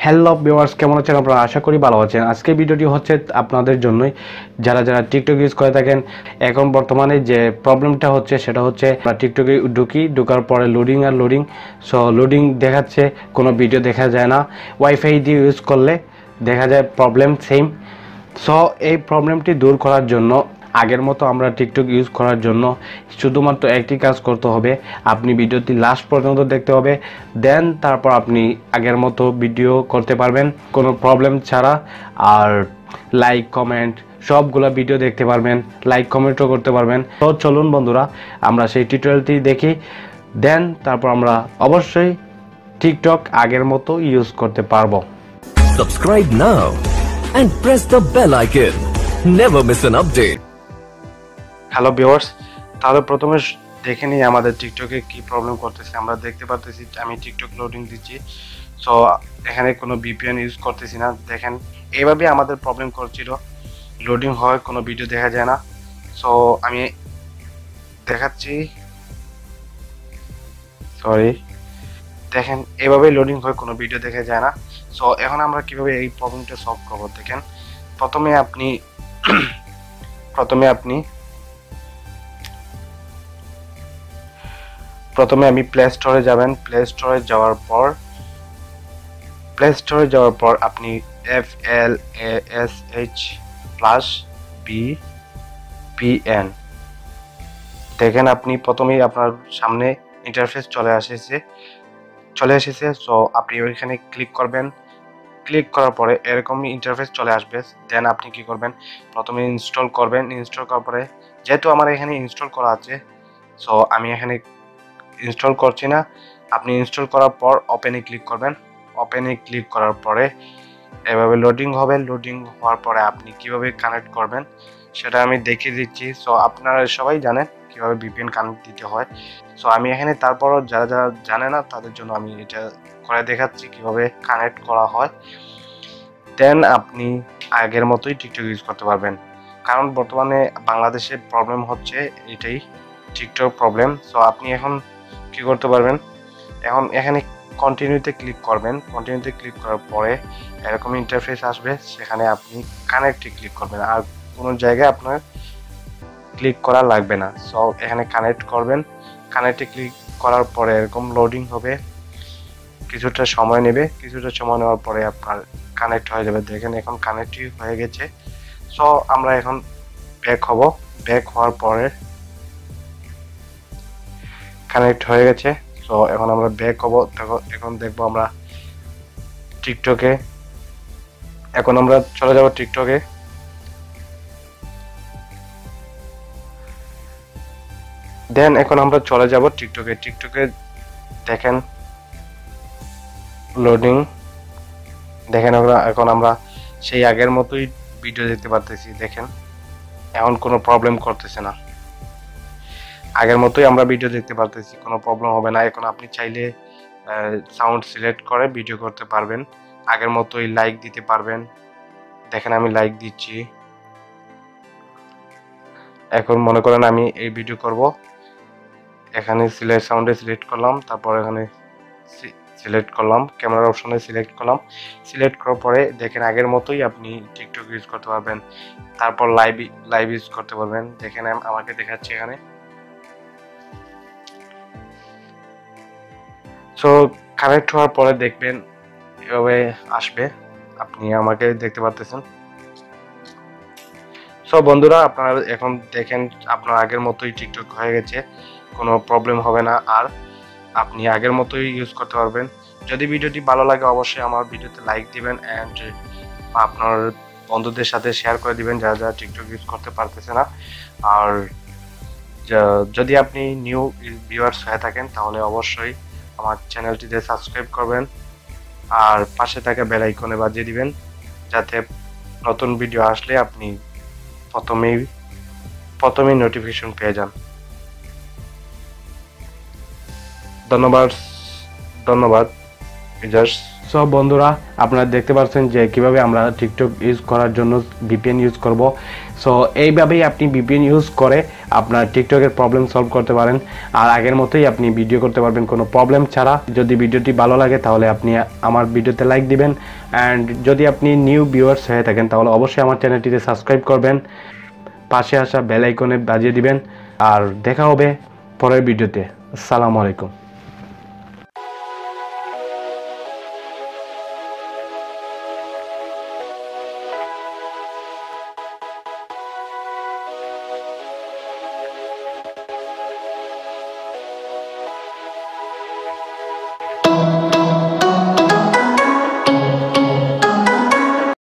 Hello viewers, কেমন আছেন আপনারা? আশা করি ভালো আছেন। আজকের ভিডিওটি হচ্ছে আপনাদের জন্যই, যারা টিকটক ইউজ করে থাকেন। এখন বর্তমানে যে প্রবলেমটা হচ্ছে সেটা হচ্ছে আমরা টিকটকে ঢোকার পরে লোডিং সো লোডিং দেখাচ্ছে, কোনো ভিডিও দেখা যায় না। ওয়াইফাই দিয়ে ইউজ করলে দেখা যায় প্রবলেম সেম। সো এই প্রবলেমটি দূর করার জন্য আগের মতো আমরা টিকটক ইউজ করার জন্য শুধুমাত্র একটি কাজ করতে হবে, আপনি ভিডিওটি লাস্ট পর্যন্ত দেখতে হবে, দেন তারপর আপনি আগের মতো ভিডিও করতে পারবেন কোনো প্রবলেম ছাড়া। আর লাইক কমেন্ট সবগুলো ভিডিও দেখতে পারবেন, লাইক কমেন্টও করতে পারবেন। তো চলুন বন্ধুরা, আমরা সেই টিউটোরিয়ালটি দেখি, দেন তারপর আমরা অবশ্যই টিকটক আগের মতো ইউজ করতে পারবো। Subscribe now and press the bell icon. Never miss an update. Hello viewers, তাহলে প্রথমে দেখে নিই আমাদের টিকটকে কি প্রবলেম করতেছে। আমরা দেখতে পারতেছি আমি টিকটক লোডিং দিচ্ছি, সো এখানে কোনো ভিপিএন ইউজ করতেছি না। দেখেন এইভাবে আমাদের প্রবলেম করছিল, লোডিং হয় কোনো ভিডিও দেখা যায় না। সো আমি দেখাচ্ছি, সরি, দেখেন এভাবে লোডিং হয় কোনো ভিডিও দেখা যায় না। সো এখন আমরা কিভাবে এই প্রবলেমটা সলভ করব দেখেন। প্রথমে আমি প্লে স্টোরে যাবেন। প্লে স্টোরে যাওয়ার পর আপনি FLASH+VPN দেখেন। আপনি প্রথমেই আপনার সামনে ইন্টারফেস চলে এসেছে। সো আপনি ওইখানে ক্লিক করবেন। ক্লিক করার পরে এরকমই ইন্টারফেস চলে আসবে। দেন আপনি কি করবেন, প্রথমে ইনস্টল করবেন। ইনস্টল করার পরে, যেহেতু আমার এখানে ইনস্টল করা আছে, সো আমি এখানে ইনস্টল করছি না। আপনি ইনস্টল করার পর ওপেনে ক্লিক করবেন। ওপেনে ক্লিক করার পরে এভাবে লোডিং হবে। লোডিং হওয়ার পরে আপনি কিভাবে কানেক্ট করবেন সেটা আমি দেখিয়ে দিচ্ছি। সো আপনারা সবাই জানেন কিভাবে ভিপিএন কানেক্ট দিতে হয়। সো আমি এখানে তারপরও যারা জানে না তাদের জন্য আমি এটা করে দেখাচ্ছি কিভাবে কানেক্ট করা হয়। দেন আপনি আগের মতোই টিকটক ইউজ করতে পারবেন। কারণ বর্তমানে বাংলাদেশের প্রবলেম হচ্ছে এটাই, টিকটক প্রবলেম। সো আপনি এখন কি করতে পারবেন, এখন এখানে কন্টিনিউতে ক্লিক করবেন। কন্টিনিউতে ক্লিক করার পরে এরকম ইন্টারফেস আসবে, সেখানে আপনি কানেক্টে ক্লিক করবেন। আর কোনো জায়গায় আপনার ক্লিক করা লাগবে না। সো এখানে কানেক্ট করবেন। কানেক্টে ক্লিক করার পরে এরকম লোডিং হবে, কিছুটা সময় নেবে। কিছুটা সময় নেওয়ার পরে আপনার কানেক্ট হয়ে যাবে। দেখেন এখন কানেক্টই হয়ে গেছে। সো আমরা এখন ব্যাক হব। ব্যাক হওয়ার পরে কানেক্ট হয়ে গেছে। সো এখন আমরা ব্যাক হব। এখন দেখবো আমরা টিকটকে। এখন আমরা চলে যাব টিকটকে। দেন এখন আমরা চলে যাব টিকটকে। টিকটকে দেখেন লোডিং, দেখেন এখন আমরা সেই আগের মতোই ভিডিও দেখতে পারতেছি। দেখেন এখন কোনো প্রবলেম করতেছে না, আগের মতোই আমরা ভিডিও দেখতে পারতেছি, কোনো প্রবলেম হবে না। এখন আপনি চাইলে সাউন্ড সিলেক্ট করে ভিডিও করতে পারবেন, আগের মতোই লাইক দিতে পারবেন। দেখেন আমি লাইক দিচ্ছি। এখন মনে করেন আমি এই ভিডিও করব, এখানে সাউন্ডে সিলেক্ট করলাম, তারপর এখানে সিলেক্ট করলাম, ক্যামেরার অপশনে সিলেক্ট করলাম। সিলেক্ট করার পরে দেখেন আগের মতোই আপনি টিকটক ইউজ করতে পারবেন। তারপর লাইভ ইউজ করতে পারবেন। দেখেন আমাকে দেখাচ্ছি এখানে। সো কানেক্ট হওয়ার পরে দেখবেন এভাবে আসবে, আপনি আমাকে দেখতে পারতেছেন। সো বন্ধুরা, আপনারা এখন দেখেন আপনার আগের মতোই টিকটক হয়ে গেছে, কোনো প্রবলেম হবে না। আর আপনি আগের মতোই ইউজ করতে পারবেন। যদি ভিডিওটি ভালো লাগে অবশ্যই আমার ভিডিওতে লাইক দিবেন অ্যান্ড আপনার বন্ধুদের সাথে শেয়ার করে দিবেন যারা টিকটক ইউজ করতে পারতেছে না। আর যদি আপনি নিউ ভিউয়ার্স হয়ে থাকেন তাহলে অবশ্যই আমার চ্যানেলটিতে সাবস্ক্রাইব করবেন আর পাশে থাকা বেল আইকনে বাজিয়ে দিবেন, যাতে নতুন ভিডিও আসলে আপনি প্রথমেই নোটিফিকেশন পেয়ে যান। ধন্যবাদ। সব বন্ধুরা, আপনারা দেখতে পাচ্ছেন যে কিভাবে আমরা টিকটক ইউজ করার জন্য ভিপিএন ইউজ করব। সো এইভাবেই আপনি VPN ইউজ করে আপনার টিকটকের প্রবলেম সলভ করতে পারেন। আর আগের মতোই আপনি ভিডিও করতে পারবেন কোনো প্রবলেম ছাড়া। যদি ভিডিওটি ভালো লাগে তাহলে আপনি আমার ভিডিওতে লাইক দিবেন, অ্যান্ড যদি আপনি নিউ ভিউয়ার্স হয়ে থাকেন তাহলে অবশ্যই আমার চ্যানেলটিতে সাবস্ক্রাইব করবেন, পাশে আসা বেল আইকনে বাজিয়ে দিবেন। আর দেখা হবে পরের ভিডিওতে। আসসালামু আলাইকুম।